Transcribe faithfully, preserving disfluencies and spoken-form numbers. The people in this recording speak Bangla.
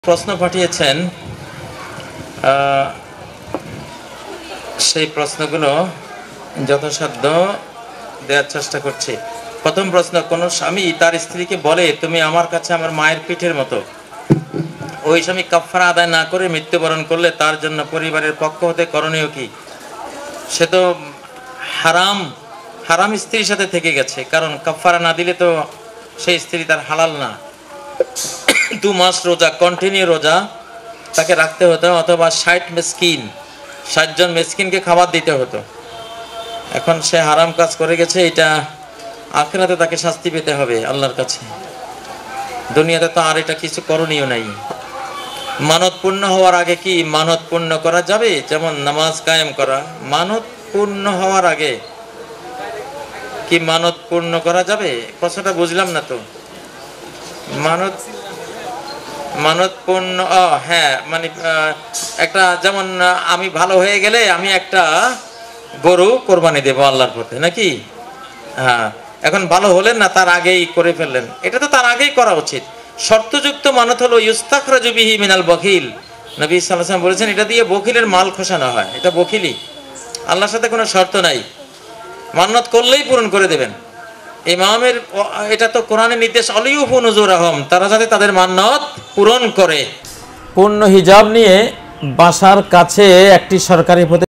প্রশ্ন পাঠিয়েছেন, সেই প্রশ্নগুলো যথাসাধ্য দেওয়ার চেষ্টা করছি। প্রথম প্রশ্ন, কোন স্বামী তার স্ত্রীকে বলে তুমি আমার কাছে আমার মায়ের পিঠের মতো, ওই স্বামী কাফারা আদায় না করে মৃত্যুবরণ করলে তার জন্য পরিবারের পক্ষ হতে করণীয় কি? সে তো হারাম হারাম স্ত্রীর সাথে থেকে গেছে, কারণ কাফারা না দিলে তো সেই স্ত্রী তার হালাল না। দু মাস রোজা, কন্টিনিউ রোজা তাকে রাখতে হতো, অথবা ষাট মিসকিন ষাট জন মিসকিনকে খাবার দিতে হতো। এখন সে হারাম কাজ করে গেছে, এটা আখিরাতে তাকে শাস্তি পেতে হবে আল্লাহর কাছে। দুনিয়াতে তো আর এটা কিছু করণীয় নাই। মানত পূর্ণ হওয়ার আগে কি মানত পূর্ণ করা যাবে? যেমন নামাজ কায়েম করা, মানত পূর্ণ হওয়ার আগে কি মানত পূর্ণ করা যাবে? প্রশ্নটা বুঝলাম না তো। মানত মানত পূর্ণ, ও হ্যাঁ, মানে একটা, যেমন আমি ভালো হয়ে গেলে আমি একটা গরু কোরবানি দেবো আল্লাহর পথে, নাকি? হ্যাঁ, এখন ভালো হলেন না, তার আগেই করে ফেললেন, এটা তো তার আগেই করা উচিত। শর্তযুক্ত মানত হলো ইউস্তাখরাজু বিহি মিনাল বখিল। নবী সাল্লাল্লাহু আলাইহি ওয়াসাল্লাম বলেছেন এটা দিয়ে বখিলের মাল খসানো হয়, এটা বখিলি। আল্লাহর সাথে কোনো শর্ত নাই, মান্নত করলেই পূরণ করে দেবেন। ইমামের এটা তো কোরআনের নির্দেশ, আলিউফু নুজুরাহুম, তারা যাতে তাদের মান্নত পূরণ করে। পূর্ণ হিজাব নিয়ে বাসার কাছে একটি সরকারি